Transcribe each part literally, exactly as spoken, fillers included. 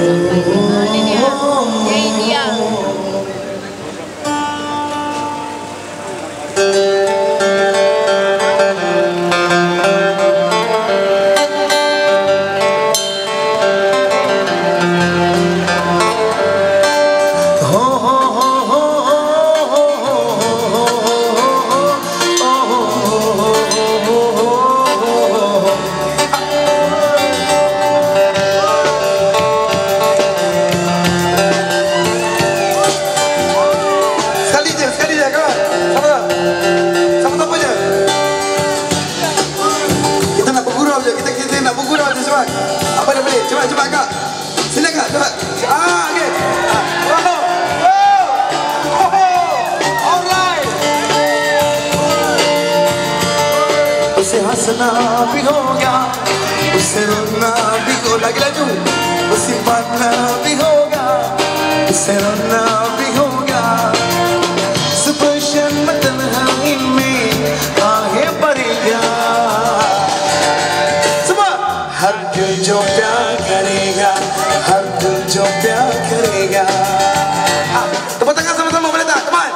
Ini dia. Ini dia. Cepat, cepat kak. Silakan, cepat. Ah, okey. Wow. Wow. Alright. उसे हंसना भी होगा, उसे रोना भी होगा, lagi laju. उसे पाना भी होगा, उसे रोना भी होगा. स्पर्शन में तन्हाई में आहें भरेगा. हर दिल जो प्यार करेगा, हर दिल जो प्यार करेगा. Tepuk tangan sama-sama, boleh tak? Come on.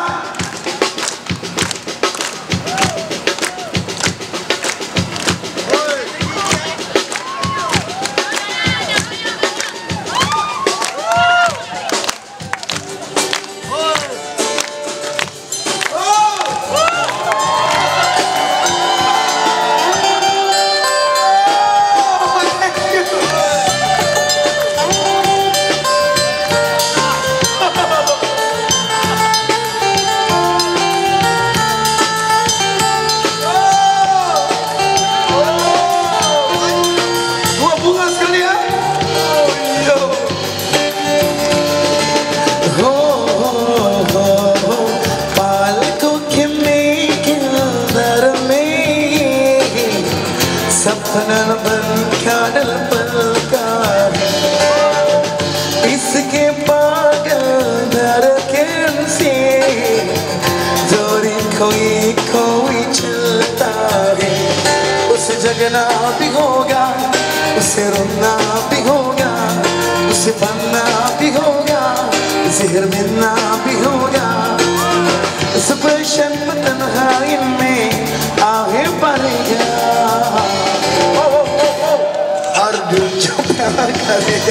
सपना बनकर पलकार इसके पागल धड़कन से जोरी कोई कोई चलता है. उसे जगना भी होगा, उसे रोना भी होगा, उसे बनना भी होगा, जहर मिलना भी होगा. स्पर्शन में तन्हाई में आहें भरेगा. हर दिल जो प्यार करेगा.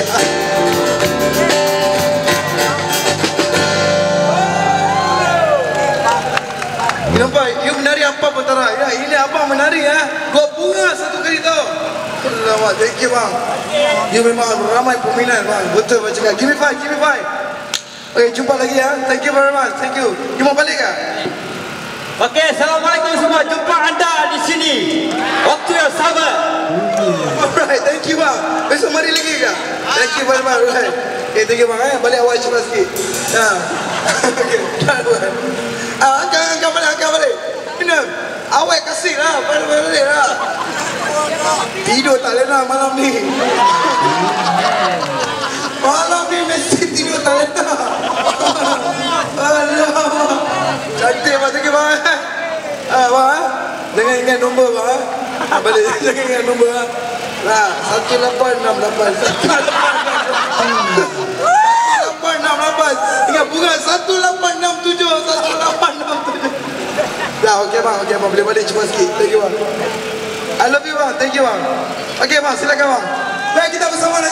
Nampak? You menari apa Betara? Ya, ini apa menari ya? Gua bunga satu kali tau. Alamak, thank you bang. You memang ramai peminat bang. Betul bang cakap. Give me five, give me five. Okay, jumpa lagi ya. Thank you very much. Thank you. You mau balik ke? Okey, assalamualaikum semua. Jumpa anda di sini. Waktu yang sama. Alright, thank you bang. Besok mari lagi ke? Thank you very much. Alright. Okay, thank you bang. Eh. Balik awal cepat sikit. Ya. Okay, dah. Ah, angkat, angkat balik, angkat balik. Minum. Awak kasih lah. Balik-balik lah. Tidur tak lena malam ni. Malam ni mesti tidur tak lena. Alamak. Cantik bang, thank you bang. Ah, bang. Jangan ingat nombor bang. Ah, balik, jangan ingat nombor bang. Nah, satu lapan enam lapan. Lapan enam lapan. Ingat bunga satu lapan enam tujuh, satu lapan enam tujuh. Dah, okey bang, okey bang, boleh balik cepat sikit. Thank you bang. I love you bang, thank you bang. Okey bang, silakan bang. Baik, kita bersama